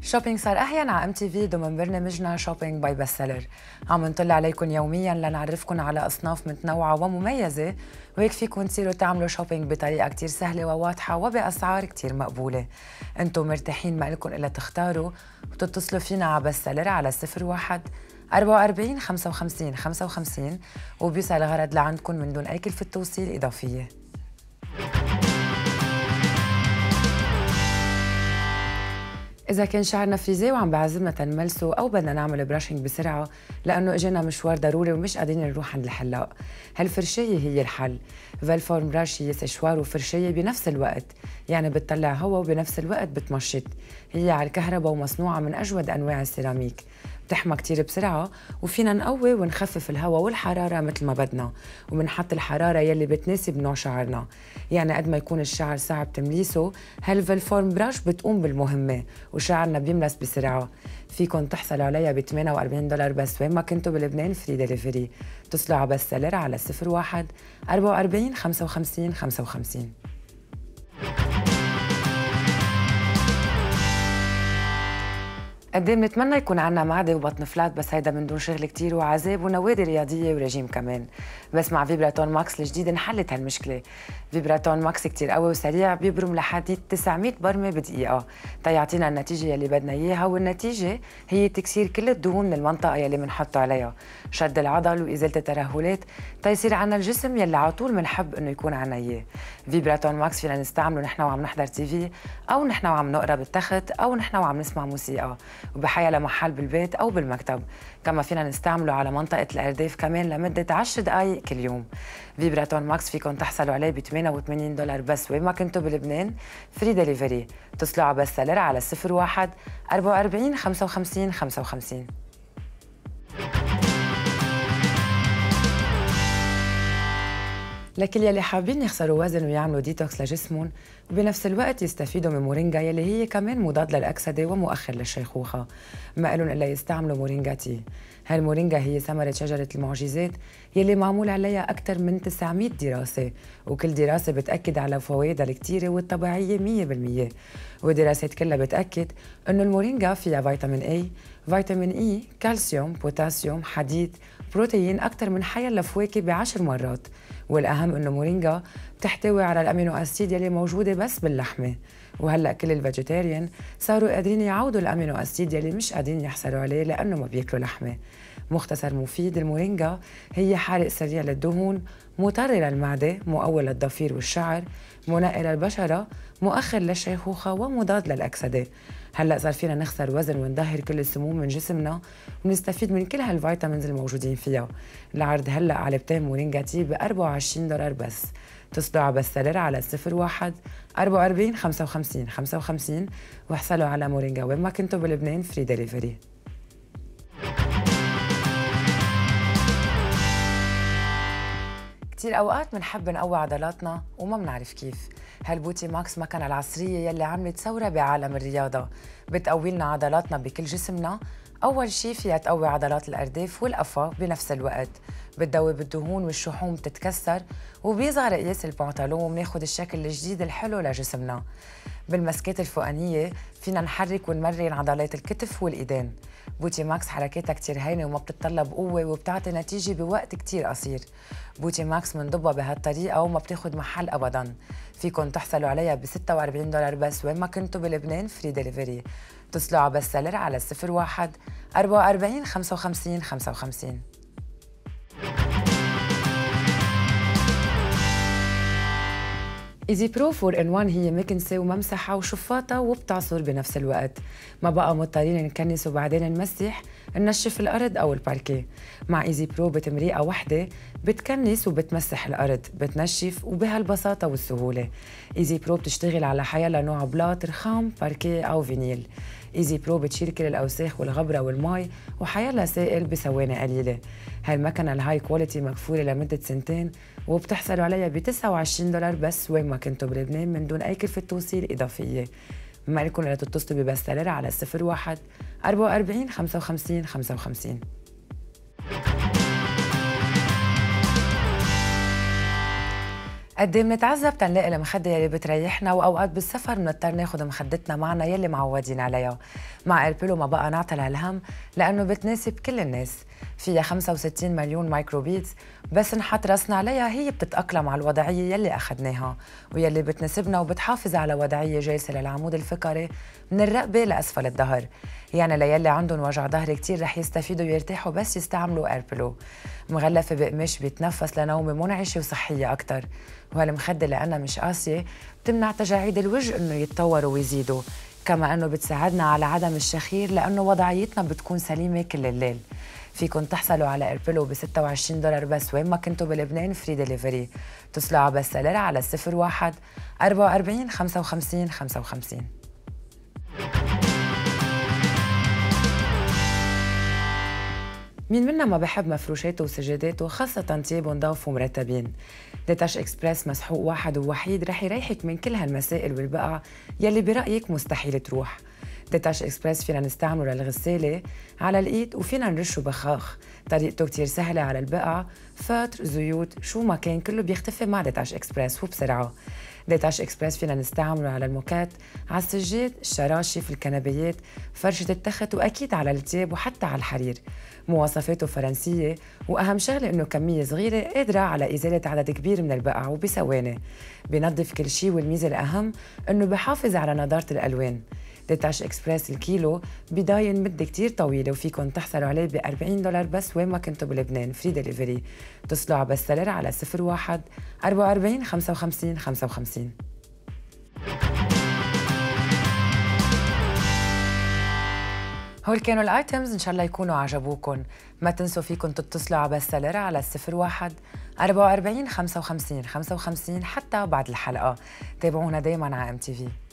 شوبينج صار أحيانا على MTV ضمن برنامجنا شوبينج باي بستسيلر. عم نطلع عليكم يوميا لنعرفكم على أصناف متنوعة ومميزة، وهيك فيكم تصيروا تعملوا شوبينج بطريقة كتير سهلة وواضحة وبأسعار كتير مقبولة. انتم مرتاحين، ما لكم إلا تختاروا وتتصلوا فينا على بستسيلر على 01 44 55 55 وبيوصل الغرض لعندكم من دون أي كلفة توصيل إضافية. إذا كان شعرنا فريزي وعم بعزمنا تنملسه أو بدنا نعمل براشنج بسرعة لأنه إجينا مشوار ضروري ومش قادرين نروح عند الحلاق، هالفرشاية هي الحل. فالفورم براش هي سشوار وفرشاية بنفس الوقت، يعني بتطلع هوا وبنفس الوقت بتمشط. هي على الكهرباء ومصنوعة من أجود أنواع السيراميك، بتحمى كتير بسرعة وفينا نقوي ونخفف الهواء والحرارة مثل ما بدنا، وبنحط الحرارة يلي بتناسب نوع شعرنا. يعني قد ما يكون الشعر صعب تمليسه، هالفالفورم براش بتقوم بالمهمة وشعرنا بيملس بسرعة. فيكن تحصلوا عليها ب $48 بس وين ما كنتوا بلبنان، فري ديليفري. اتصلوا على بستسيلر على 01 44 55 55. قد ايه بنتمنى يكون عنا معده وبطن فلات، بس هيدا من دون شغل كتير وعذاب ونوادي رياضيه ورجيم كمان. بس مع فيبراتون ماكس الجديد انحلت هالمشكله. فيبراتون ماكس كتير قوي وسريع، بيبرم لحد 900 برمه بدقيقه تيعطينا النتيجه يلي بدنا اياها، والنتيجه هي تكسير كل الدهون من المنطقه يلي بنحطه عليها، شد العضل وازاله الترهلات تيصير عنا الجسم يلي على طول بنحب انه يكون عنا اياه. فيبراتون ماكس فينا نستعمله نحن وعم نحضر TV، او نحن وعم نقرا بالتخت، او نحن وعم نسمع موسيقى، وبحيا لمحل بالبيت أو بالمكتب. كما فينا نستعمله على منطقة الأرداف كمان لمدة 10 دقايق كل يوم. فيبراتون ماكس فيكم تحصلوا عليه ب $88 بس وين ما كنتوا بلبنان، فري ديليفري. اتصلوا على بستسيلر على 01 44 55 55. لكل يلي حابين يخسروا وزن ويعملوا ديتوكس لجسمهم وبنفس الوقت يستفيدوا من مورينجا يلي هي كمان مضاد للأكسدة ومؤخر للشيخوخة، ما إلهم إلا يستعملوا مورينجا تي. هالمورينجا هي ثمرة شجرة المعجزات يلي معمول عليها أكثر من 900 دراسة، وكل دراسة بتأكد على فوائدها الكتيرة والطبيعية 100%. والدراسات كلها بتأكد إنه المورينجا فيها فيتامين A، فيتامين E، كالسيوم، بوتاسيوم، حديد، بروتين أكثر من حيلا فواكه ب10 مرات. والأهم إنه مورينجا بتحتوي على الأمينو أسيد يلي موجودة بس باللحمة، وهلأ كل الفيجيتيريان صاروا قادرين يعوضوا الأمينو أسيد يلي مش قادرين يحصلوا عليه لأنه ما بياكلوا لحمة. مختصر مفيد، المورينجا هي حارق سريع للدهون، مطري للمعدة، مقوي للضفير والشعر، منقي للبشرة، مؤخر للشيخوخة، ومضاد للأكسدة. هلأ صار فينا نخسر وزن ونطهر كل السموم من جسمنا ونستفيد من كل هالفيتامينز الموجودين فيها. العرض هلأ علبتين مورينجا تي ب $24 بس. اتصلوا على بستسيلر على 01 44 55 55 واحصلوا على مورينجا وين ما كنتوا بلبنان، فري ديليفري. كتير أوقات بنحب نقوي عضلاتنا وما بنعرف كيف. هالبوتي ماكس مكنة العصرية يلي عملت ثورة بعالم الرياضة، بتقوي لنا عضلاتنا بكل جسمنا. أول شي فيها تقوي عضلات الأرداف والقفا بنفس الوقت، بتذوب الدهون والشحوم بتتكسر، وبيصغر قياس البنطلون وبناخد الشكل الجديد الحلو لجسمنا. بالمسكات الفوقانية فينا نحرك ونمرن عضلات الكتف والإيدين. بوتي ماكس حركاتها كتير هينة وما بتتطلب قوة وبتعطي نتيجة بوقت كتير قصير. بوتي ماكس منضبها بهالطريقة وما بتاخد محل أبداً. فيكن تحصلوا عليها ب $46 بس وين ما كنتوا بلبنان، فري ديليفري. اتصلوا على بستسيلر على 01 44 55 55. ايزي برو 4 ان 1 هي مكنسة وممسحة وشفاطة وبتعصر بنفس الوقت. ما بقى مضطرين نكنس وبعدين نمسح، ننشف الأرض أو الباركيه. مع ايزي برو بتمريقة وحدة بتكنس وبتمسح الأرض، بتنشف وبهالبساطة والسهولة. ايزي برو بتشتغل على حيلا نوع بلاط، رخام، باركيه أو فينيل. ايزي برو بتشيل كل الأوساخ والغبرة والمي وحيلا سائل بثواني قليلة. هالمكنة الهاي كواليتي مكفولة لمدة 2 وبتحصلوا عليها ب $29 بس وين ما كنتوا بلبنان من دون أي كلفة توصيل إضافية. ما لكم إلا تتصلوا ببستسيلر على 01 44 55 55. قد ايه منتعذب تنلاقي المخدة يلي بتريحنا، واوقات بالسفر بنضطر ناخد مخدتنا معنا يلي معودين عليها. مع ايربيلو ما بقى نعطل هالهم لانه بتناسب كل الناس. فيها 65 مليون مايكروبيتس، بس نحط راسنا عليها هي بتتأقلم على الوضعية يلي أخدناها ويلي بتناسبنا، وبتحافظ على وضعية جالسة للعمود الفقري من الرقبة لأسفل الظهر. يعني ليلي عندهم وجع ظهر كتير رح يستفيدوا ويرتاحوا بس يستعملوا ايربيلو. مغلفة بقماش بيتنفس لنومة منعشة وصحية أكتر. وهالمخدة لأنها مش قاسية بتمنع تجاعيد الوجه إنه يتطوروا ويزيدوا، كما أنه بتساعدنا على عدم الشخير لأنه وضعيتنا بتكون سليمة كل الليل. فيكن تحصلوا على ايربيلو ب $26 بس وين ما كنتوا بلبنان، فري ديليفري. اتصلوا على بس سيلر على 01 44 55 55. مين منا ما بحب مفروشاته وسجاداته، خاصة تيابه نضاف ومرتبين. ديتاش اكسبرس مسحوق واحد ووحيد رح يريحك من كل هالمسائل والبقع يلي برأيك مستحيل تروح. ديتاش اكسبرس فينا نستعمله للغسالة على الايد، وفينا نرشه بخاخ. طريقته كتير سهلة على البقع، فاتر، زيوت، شو ما كان كله بيختفي مع ديتاش اكسبرس وبسرعة. ديتاش اكسبرس فينا نستعمله على الموكات، على السجاد، الشراشف، الكنبيات، فرشة التخت، واكيد على التياب وحتى على الحرير. مواصفاته فرنسية، واهم شغلة انه كمية صغيرة قادرة على ازالة عدد كبير من البقع وبثواني. بينظف كل شيء، والميزة الاهم انه بحافظ على نضارة الالوان. ديتاش اكسبرس الكيلو بداين مدة كتير طويلة، وفيكن تحصلوا عليه ب $40 بس وين ما كنتوا بلبنان، فري ديليفري. اتصلوا على بس سيلر على 01 44 55 55. هول كانوا الايتمز، ان شاء الله يكونوا عجبوكم. ما تنسوا فيكم تتصلوا على بس سيلر على 01 44 55 55 حتى بعد الحلقة. تابعونا دايما على MTV.